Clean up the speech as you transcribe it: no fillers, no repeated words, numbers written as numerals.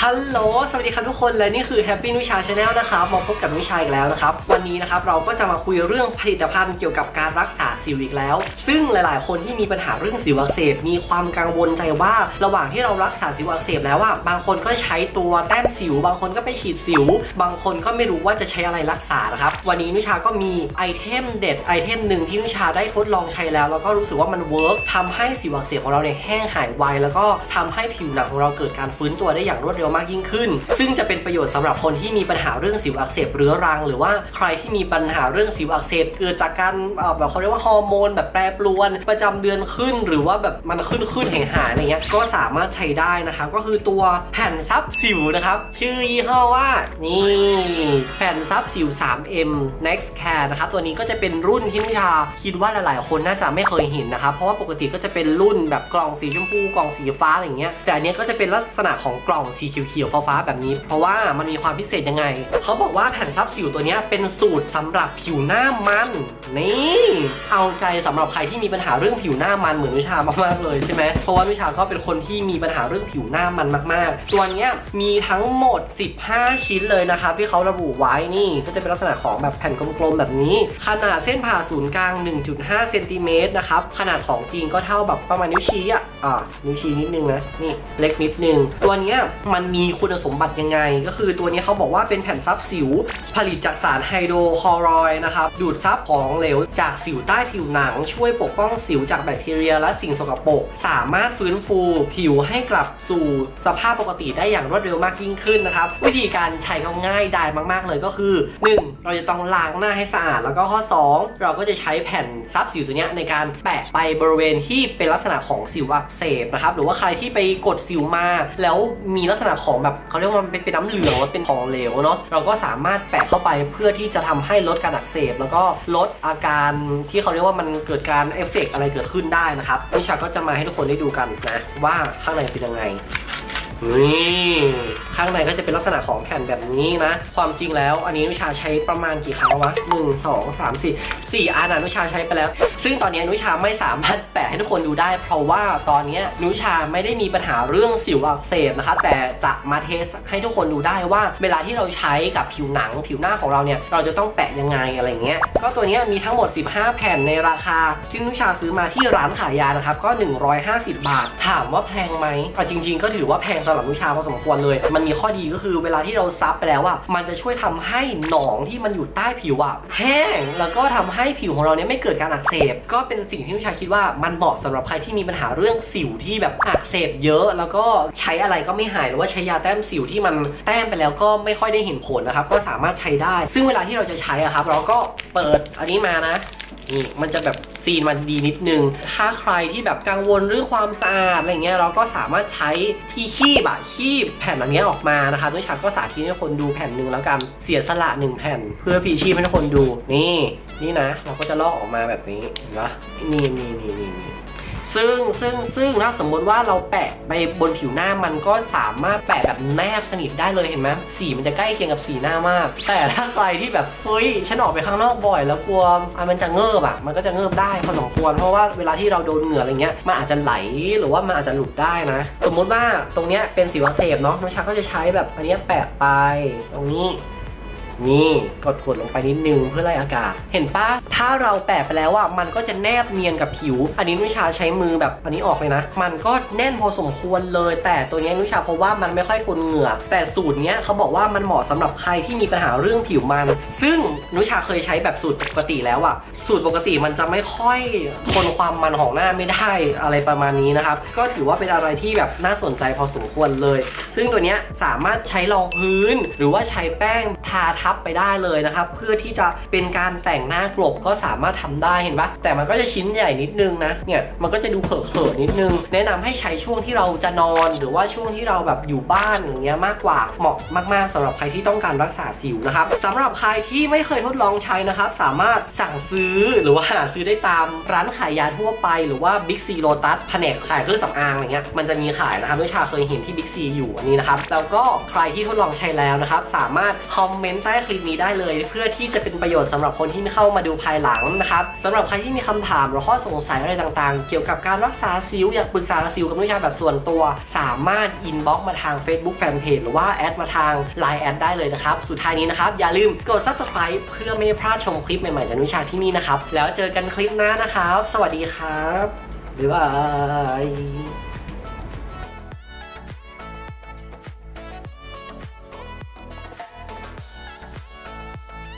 ฮัลโหลสวัสดีครับทุกคนและนี่คือ Happy นุชา Channel นะครับมาพบกับนุชาอีกแล้วนะครับวันนี้นะครับเราก็จะมาคุยเรื่องผลิตภัณฑ์เกี่ยวกับการรักษาสิวอีกแล้วซึ่งหลายๆคนที่มีปัญหาเรื่องสิวอักเสบมีความกังวลใจว่าระหว่างที่เรารักษาสิวอักเสบแล้วบางคนก็ใช้ตัวแต้มสิวบางคนก็ไปฉีดสิวบางคนก็ไม่รู้ว่าจะใช้อะไรรักษานะครับวันนี้นุชาก็มีไอเทมเด็ดไอเทมหนึ่งที่นุชาได้ทดลองใช้แล้วก็รู้สึกว่ามันเวิร์กทำให้สิวอักเสบของเราเนี่ยแห้งหายไวแล้วก็ทำให้ผิวหนังของเราเกิดการฟื้นตัวได้อย่างรวดเร็วมากยิ่งขึ้นซึ่งจะเป็นประโยชน์สำหรับคนที่มีปัญหาเรื่องสิวอักเสบเรื้อรังหรือว่าใครที่มีปัญหาเรื่องสิวอักเสบเกิดจากการแบบเขาเรียกว่าฮอร์โมนแบบแปรปรวนประจำเดือนขึ้นหรือว่าแบบมันขึ้นหายอะไรเงี้ยก็สามารถใช้ได้นะครับก็คือตัวแผ่นซับสิวนะครับชื่อยี่ห้อว่านี่แผ่นซับสิว 3M Next Care นะครับตัวนี้ก็จะเป็นรุ่นที่นุชาคิดว่าหลายๆคนน่าจะไม่เคยเห็นนะครับเพราะว่าปกติก็จะเป็นรุ่นแบบกล่องสีชมพูกล่องสีฟ้าอะไรเงี้ยแต่อันนี้ก็จะเป็นลักษณะของกล่องสีเขียวๆฟ้าๆแบบนี้เพราะว่ามันมีความพิเศษยังไงเขาบอกว่าแผ่นซับสิวตัวนี้เป็นสูตรสำหรับผิวหน้ามันนี่เอาใจสำหรับใครที่มีปัญหาเรื่องผิวหน้ามันเหมือนวิชามากๆเลยใช่ไหมเพราะว่าวิชาก็เป็นคนที่มีปัญหาเรื่องผิวหน้ามันมากๆตัวนี้มีทั้งหมด15ชิ้นเลยนะครับที่เขาระบุไว้นี่ก็จะเป็นลักษณะของแบบแผ่นกลมๆแบบนี้ขนาดเส้นผ่าศูนย์กลาง 1.5 เซนติเมตรนะครับขนาดของจริงก็เท่าแบบประมาณนิ้วชี้นิ้วชี้นิดนึงนะนี่เล็กนิดนึงตัวนี้มันมีคุณสมบัติยังไงก็คือตัวนี้เขาบอกว่าเป็นแผ่นซับสิวผลิตจากสารไฮโดรคลอรอยด์นะครับดูดซับของเหลวจากสิวใต้ผิวหนังช่วยปกป้องสิวจากแบคทีเรียและสิ่งสกปรกสามารถฟื้นฟูผิวให้กลับสู่สภาพปกติได้อย่างรวดเร็วมากยิ่งขึ้นนะครับวิธีการใช้ก็ง่ายดายมากๆเลยก็คือ 1. เราจะต้องล้างหน้าให้สะอาดแล้วก็ข้อ 2. เราก็จะใช้แผ่นซับสิวตัวนี้ในการแปะไปบริเวณที่เป็นลักษณะของสิวอักเสบนะครับหรือว่าใครที่ไปกดสิวมาแล้วมีลักษณะของแบบเขาเรียกว่ามันเป็นน้ำเหลืองเป็นของเหลวเนาะเราก็สามารถแปะเข้าไปเพื่อที่จะทำให้ลดการอักเสบแล้วก็ลดอาการที่เขาเรียกว่ามันเกิดการเอฟเฟกต์อะไรเกิดขึ้นได้นะครับวิชาก็จะมาให้ทุกคนได้ดูกันนะว่าข้างในเป็นยังไงนี่ข้างในก็จะเป็นลักษณะของแผ่นแบบนี้นะความจริงแล้วอันนี้นุชาใช้ประมาณกี่ครั้งวะ1 2 3 4อันนุชาใช้ไปแล้วซึ่งตอนนี้นุชาไม่สามารถแปะให้ทุกคนดูได้เพราะว่าตอนนี้นุชาไม่ได้มีปัญหาเรื่องสิวอักเสบนะคะแต่จะมาเทสให้ทุกคนดูได้ว่าเวลาที่เราใช้กับผิวหนังผิวหน้าของเราเนี่ยเราจะต้องแปะยังไงอะไรเงี้ยก็ตัวนี้มีทั้งหมด15แผ่นในราคาที่นุชาซื้อมาที่ร้านขายยานะครับก็150 บาทถามว่าแพงไหมจริงๆก็ถือว่าแพงสำหรับนุชาพอสมควรเลยมันมีข้อดีก็คือเวลาที่เราซับไปแล้วมันจะช่วยทำให้หนองที่มันอยู่ใต้ผิวแห้งแล้วก็ทำให้ผิวของเราเนี่ยไม่เกิดการอักเสบก็เป็นสิ่งที่นุชาคิดว่ามันเหมาะสำหรับใครที่มีปัญหาเรื่องสิวที่แบบอักเสบเยอะแล้วก็ใช้อะไรก็ไม่หายหรือว่าใช้ยาแต้มสิวที่มันแต้มไปแล้วก็ไม่ค่อยได้เห็นผลนะครับก็สามารถใช้ได้ซึ่งเวลาที่เราจะใช้ครับเราก็เปิดอันนี้มานะนี่มันจะแบบซีนมันดีนิดนึงถ้าใครที่แบบกังวลเรื่องความสะอาดอะไรเงี้ยเราก็สามารถใช้ที่คีบแผ่นอันนี้ออกมานะคะนุชาก็สาธิตให้คนดูแผ่นหนึ่งแล้วกันเสียสละ1แผ่นเพื่อพีชีพให้ทุกคนดูนี่นะเราก็จะลอกออกมาแบบนี้นะนี่ซึ่งถ้าสมมติว่าเราแปะไปบนผิวหน้ามันก็สามารถแปะแบบแนบสนิทได้เลยเห็นไหมสีมันจะใกล้เคียงกับสีหน้ามากแต่ถ้าใครที่แบบเฮ้ยฉันออกไปข้างนอกบ่อยแล้วกลัวมันจะเงิบมันก็จะเงิบได้พอสมควรเพราะว่าเวลาที่เราโดนเหงื่ออะไรเงี้ยมันอาจจะไหลหรือว่ามันอาจจะหลุดได้นะสมมติว่าตรงเนี้ยเป็นสิวอักเสบเนาะนุชาก็จะใช้แบบอันนี้แปะไปตรงนี้นี่กดลงไปนิดนึงเพื่อไล่อากาศเห็นปะถ้าเราแปะไปแล้วมันก็จะแนบเนียนกับผิวอันนี้นุชาใช้มือแบบอันนี้ออกเลยนะมันก็แน่นพอสมควรเลยแต่ตัวนี้นุชาเพราะว่ามันไม่ค่อยทนเหงื่อแต่สูตรเนี้ยเขาบอกว่ามันเหมาะสำหรับใครที่มีปัญหาเรื่องผิวมันซึ่งนุชาเคยใช้แบบสูตรปกติแล้วสูตรปกติมันจะไม่ค่อยทนความมันของหน้าไม่ได้อะไรประมาณนี้นะครับก็ถือว่าเป็นอะไรที่แบบน่าสนใจพอสมควรเลยซึ่งตัวเนี้ยสามารถใช้รองพื้นหรือว่าใช้แป้งทาทับไปได้เลยนะครับเพื่อที่จะเป็นการแต่งหน้ากลบก็สามารถทำได้เห็นปะแต่มันก็จะชิ้นใหญ่นิดนึงนะเนี่ยมันก็จะดูเขอะนิดนึงแนะนำให้ใช้ช่วงที่เราจะนอนหรือว่าช่วงที่เราแบบอยู่บ้านอย่างเงี้ยมากกว่าเหมาะมากๆสำหรับใครที่ต้องการรักษาสิวนะครับสำหรับใครที่ไม่เคยทดลองใช้นะครับสามารถสั่งซื้อหรือว่าหาซื้อได้ตามร้านขายยาทั่วไปหรือว่า Big C Lotus แผนกขายเครื่องสำอางอะไรเงี้ยมันจะมีขายนะครับนุชาเคยเห็นที่ Big C อยู่อันนี้นะครับแล้วก็ใครที่ทดลองใช้แล้วนะครับสามารถคอมเเมนต์ใต้คลิปนี้ได้เลยเพื่อที่จะเป็นประโยชน์สำหรับคนที่เข้ามาดูภายหลังนะครับสำหรับใครที่มีคำถามหรือข้อสงสัยอะไรต่างๆเกี่ยวกับการรักษาสิวอยากปรึกษาสิวกับนุชาแบบส่วนตัวสามารถอินบ็อกซ์มาทาง Facebook Fanpage หรือว่าแอดมาทาง Line แอดได้เลยนะครับสุดท้ายนี้นะครับอย่าลืมกด Subscribe เพื่อไม่พลาดชมคลิปใหม่ๆจากนุชาที่นี่นะครับแล้วเจอกันคลิปหน้านะครับสวัสดีครับบ๊ายบาย